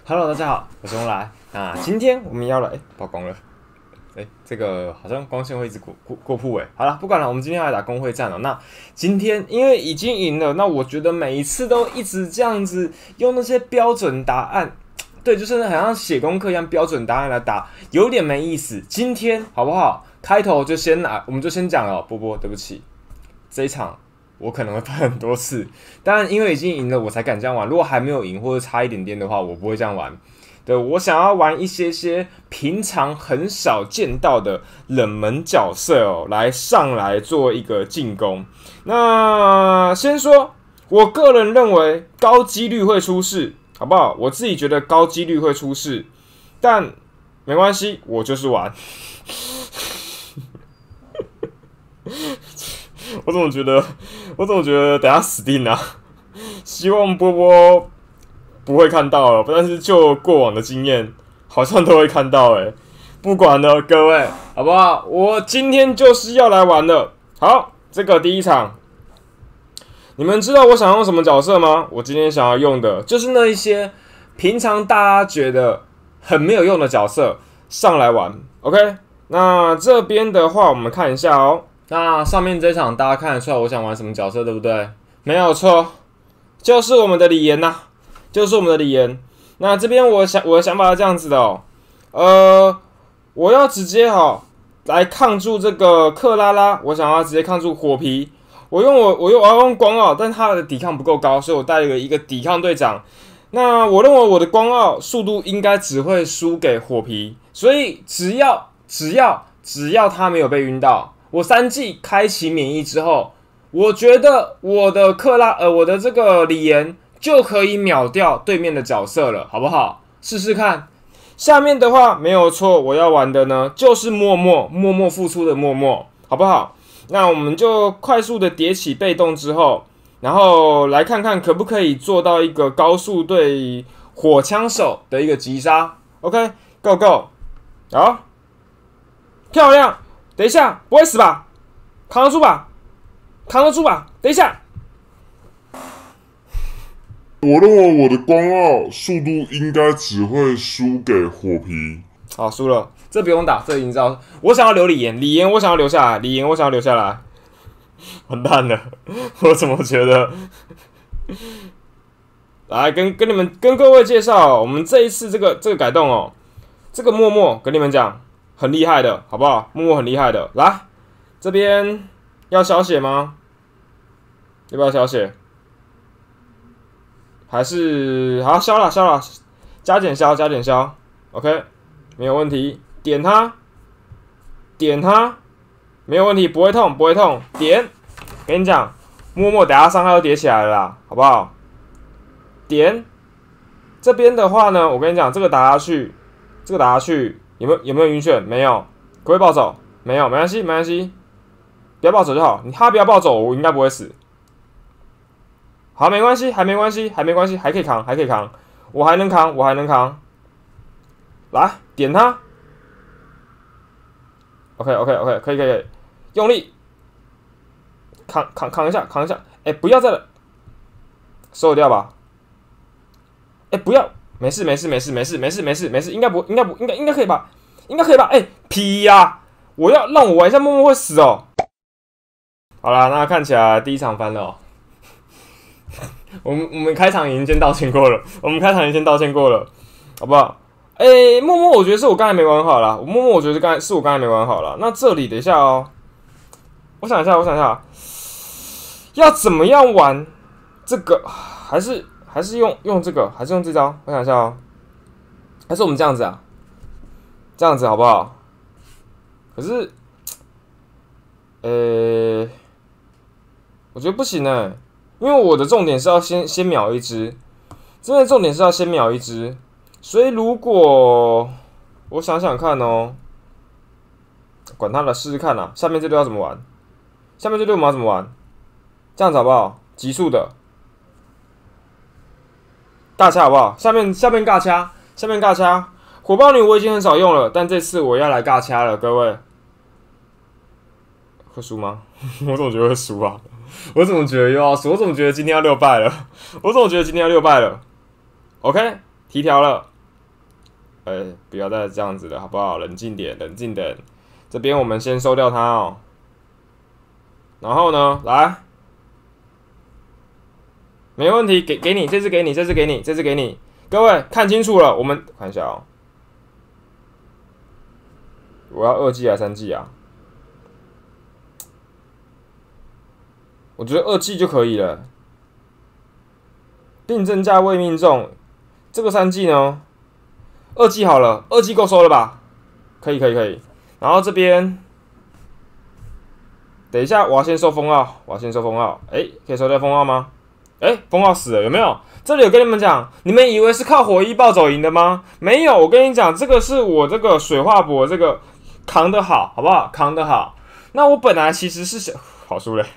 Hello，大家好，我是翁来。那今天我们要来曝光了，这个好像光线会一直过曝好了，不管了，我们今天要来打工会战了。那今天因为已经赢了，那我觉得每一次都一直这样子用那些标准答案，对，就是好像写功课一样标准答案来打，有点没意思。今天好不好？开头就先我们就先讲了，波波，对不起，这一场。我可能会喷很多次，当然因为已经赢了，我才敢这样玩。如果还没有赢或者差一点点的话，我不会这样玩。对，我想要玩一些平常很少见到的冷门角色哦，来上来做一个进攻。那先说，我个人认为高几率会出事，好不好？我自己觉得高几率会出事，但没关系，我就是玩。我怎么觉得等下死定了？希望波波不会看到了，但是就过往的经验，好像都会看到不管了，各位，好不好？我今天就是要来玩的。好，这个第一场，你们知道我想用什么角色吗？我今天想要用的就是那一些平常大家觉得很没有用的角色上来玩。OK， 那这边的话，我们看一下哦。那上面这场大家看得出来我想玩什么角色，对不对？没有错，就是我们的李岩呐，就是我们的李岩。那这边我的想法是这样子的我要直接来抗住这个克拉拉，我想要直接抗住火皮。我要用光奥，但他的抵抗不够高，所以我带了一个抵抗队长。那我认为我的光奥速度应该只会输给火皮，所以只要他没有被晕到。我3技开启免疫之后，我觉得我的这个李岩就可以秒掉对面的角色了，好不好？试试看。下面的话没有错，我要玩的呢就是默默付出的默默，好不好？那我们就快速的叠起被动之后，然后来看看可不可以做到一个高速对火枪手的一个击杀。OK，Go Go， 好，漂亮。等一下，不会死吧？扛得住吧？扛得住吧？等一下， 我认为我的光奥速度应该只会输给火皮。 好，输了，这不用打，这已经知道。我想要留李岩，我想要留下来，完蛋了，我怎么觉得？来跟各位介绍，我们这一次这个改动这个默默跟你们讲。很厉害的，好不好？默默很厉害的，来这边要小血吗？要不要小血？还是好消了，加减消，OK， 没有问题。点它，没有问题，不会痛，点。跟你讲，默默等下伤害都叠起来了啦，好不好？点这边的话呢，我跟你讲，这个打下去。有没有晕眩？没有，可不可以暴走？没有，没关系，不要暴走就好。他不要暴走，我应该不会死。好，没关系，还可以扛，我还能扛。来，点他。OK， 可以，用力，扛一下。不要再了，收掉吧。不要。没事，应该可以吧？屁呀！让我玩一下，默默会死哦。好啦，那看起来第一场翻了我们开场已经先道歉过了，好不好？默默，我觉得是我刚才没玩好啦。我觉得是我刚才没玩好啦。那这里等一下我想一下，要怎么样玩这个？还是用这个，还是用这招？我想一下还是我们这样子啊？这样子好不好？可是，我觉得不行因为我的重点是要先秒一只，真的重点是要先秒一只，所以如果我想想看管他的，试试看啦。下面这六要怎么玩？我们要怎么玩？这样子好不好？急速的。尬掐好不好？下面尬掐，火爆女我已经很少用了，但这次我要来尬掐了，各位，会输吗？我怎么觉得会输啊？我怎么觉得又要输？我怎么觉得今天要6败了？OK， 提条了， 不要再这样子了，好不好？冷静点，冷静点。这边我们先收掉它哦。然后呢，来，没问题，给你，这次给你，这次给你，这次给你。各位看清楚了，我们看一下哦。我要2G 还是3G 啊？我觉得2G 就可以了。订正价未命中，这个3G 呢？2G 好了，2G 够收了吧？可以。然后这边，等一下我要先收封号，可以收掉封号吗？封号死了，有没有？这里有跟你们讲，你们以为是靠火一暴走赢的吗？没有，我跟你讲，这个是我这个水化博这个扛得好，好不好？扛得好。那我本来其实是想好输嘞，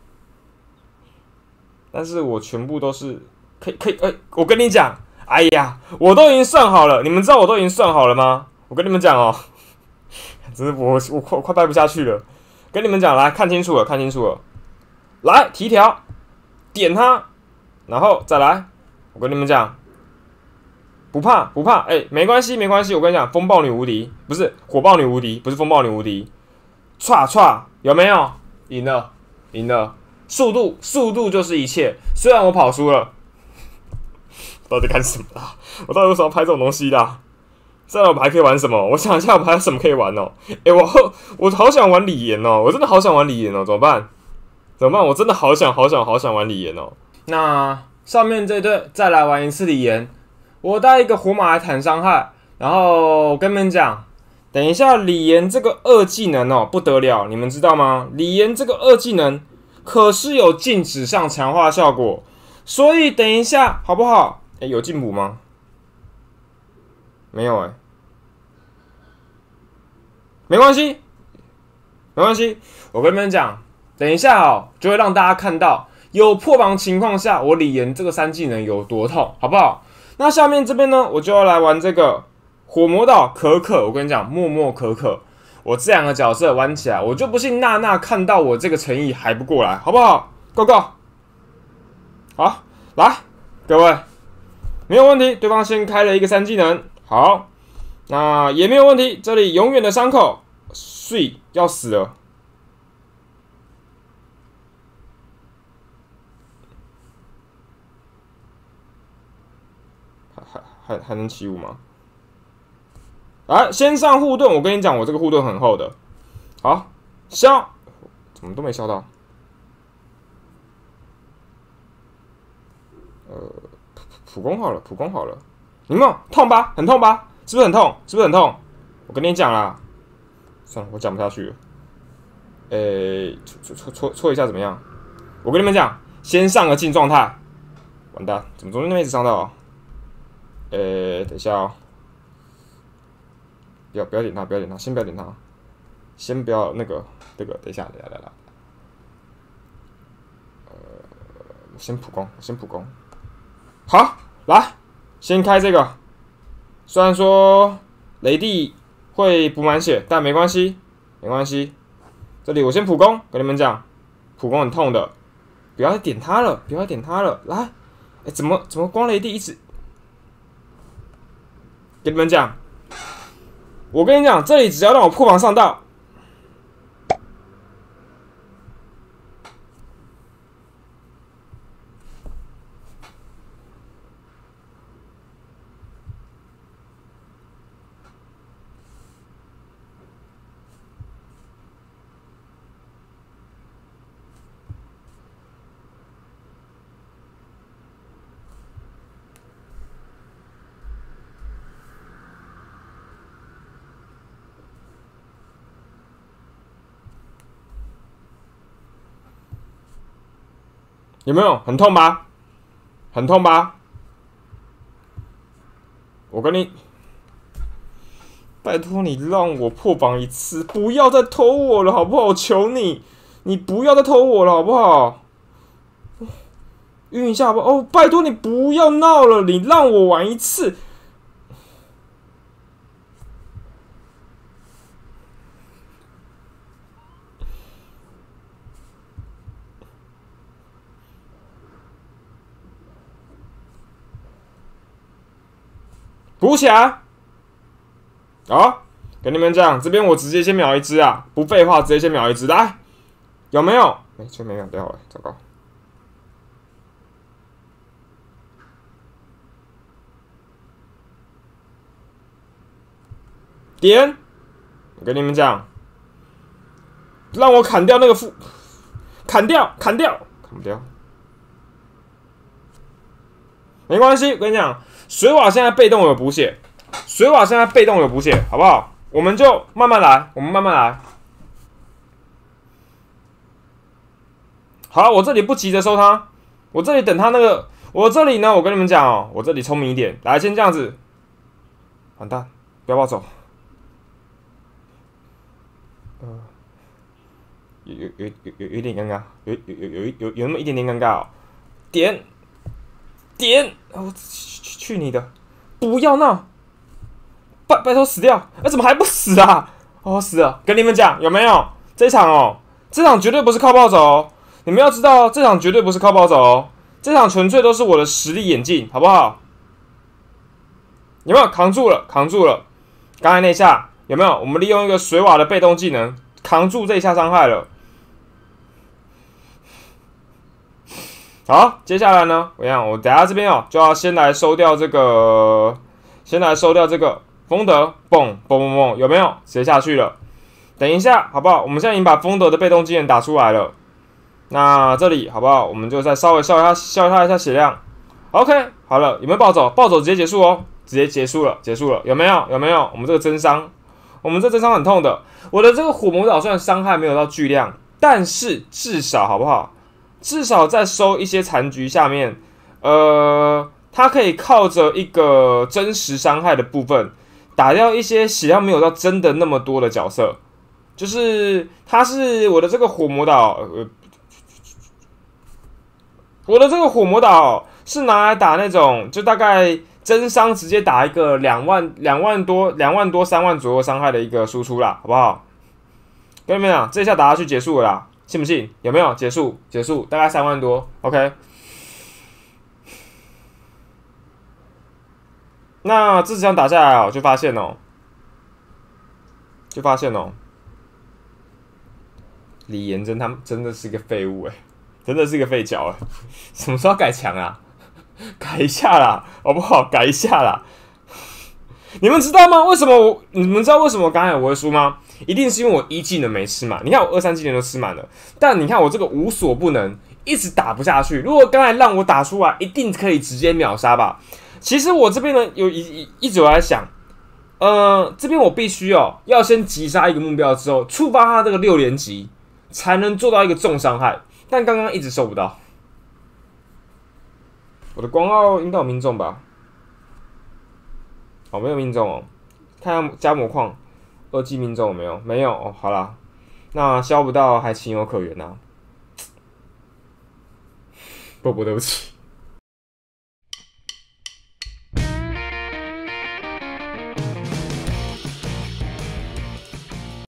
但是我全部都是可以，我跟你讲，哎呀，我都已经算好了，你们知道我都已经算好了吗？我跟你们讲哦，真是我快掰不下去了。跟你们讲，来看清楚了，来提条，点它，然后再来。我跟你们讲，不怕，没关系，我跟你讲，风暴女无敌，不是火爆女无敌，不是风暴女无敌，唰，有没有？赢了，速度就是一切。虽然我跑输了，到底干什么啦？我到底为什么要拍这种东西啦？再来我们还可以玩什么？我想一下，我们还有什么可以玩哦？我好想玩李岩哦，我真的好想玩李岩哦，怎么办？我真的好想玩李岩哦。那上面这队再来玩一次李岩，我带一个火马来坦伤害，然后我跟你们讲，等一下李岩这个2技能哦不得了，你们知道吗？李岩这个2技能可是有静止上强化效果，所以等一下好不好？有进补吗？没有没关系，我跟你们讲，等一下就会让大家看到有破防情况下，我李岩这个3技能有多痛，好不好？那下面这边呢，我就要来玩这个火魔岛可可。我跟你讲，默默可可，我这2个角色玩起来，我就不信娜娜看到我这个诚意还不过来，好不好 ？Go， 好，来，各位，没有问题。对方先开了一个3技能，好。那也没有问题，这里永远的伤口，睡要死了，还能起舞吗？来，先上护盾，我跟你讲，我这个护盾很厚的，好消，怎么都没消到，普攻好了，你们痛吧？很痛吧？是不是很痛？我跟你讲啦，算了，我讲不下去了。搓一下怎么样？我跟你们讲，先上个进状态。完蛋，怎么中间那边一直伤到啊？等一下哦，不要点他，先不要点他，先不要那个，等一下，先普攻。好，来，先开这个。虽然说雷帝会补满血，但没关系。这里我先普攻，跟你们讲，普攻很痛的，不要再点他了，来，怎么光雷帝一直？跟你们讲，我跟你讲，这里只要让我破防上道。有没有很痛吧？我跟你，拜托你让我破防一次，不要再偷我了，好不好？我求你，你不要再偷我了，好不好？晕一下吧，拜托你不要闹了，你让我玩一次。补起来， 好，跟你们讲，这边我直接先秒一只啊，不废话，直接先秒一只，来，有没有？就没秒掉了，糟糕。点，我跟你们讲，让我砍掉那个砍掉，砍不掉，没关系，我跟你讲，水瓦现在被动有补血，好不好？我们就慢慢来，好，我这里不急着收他，我这里等他那个，我这里呢，我跟你们讲哦，我这里聪明一点，来，先这样子，完蛋，不要暴走。有点尴尬，有那么一点点尴尬哦。点，哦，去你的！不要闹！拜托死掉！怎么还不死啊？哦，死了！跟你们讲，有没有这场绝对不是靠暴走哦。你们要知道，这场绝对不是靠暴走哦，这场纯粹都是我的实力演进，好不好？有没有扛住了？刚才那下有没有？我们利用一个水瓦的被动技能扛住这一下伤害了。好，接下来呢，我等下这边就要先来收掉这个，风德，蹦，有没有？直接下去了。等一下，好不好？我们现在已经把风德的被动技能打出来了。那这里好不好？我们就再稍微消他一下血量。OK， 好了，有没有暴走？暴走直接结束哦，直接结束了，有没有？我们这个真伤，很痛的。我的这个火魔岛虽然伤害没有到巨量，但是至少好不好？至少在收一些残局下面，它可以靠着一个真实伤害的部分，打掉一些血量没有到真的那么多的角色。就是它是我的这个火魔岛，是拿来打那种就大概真伤直接打一个2万多3万左右伤害的一个输出啦，好不好？跟你们讲，这一下打下去结束了啦。信不信？有没有结束？大概3万多 ，OK。那这场打下来就发现李延真他们真的是个废物真的是个废角什么时候要改强啊？改一下啦，好不好？改一下啦。你们知道吗？你们知道为什么刚才我会输吗？一定是因为我1技能没吃满。你看我2、3技能都吃满了，但你看我这个无所不能，一直打不下去。如果刚才让我打出来，一定可以直接秒杀吧。其实我这边呢，一直有在想，这边我必须要先击杀一个目标之后，触发他这个6连击，才能做到一个重伤害。但刚刚一直收不到。我的光奥应该有命中吧？没有命中看下加魔矿2技命中有没有？没有好啦，那消不到还情有可原啊。波波，对不起。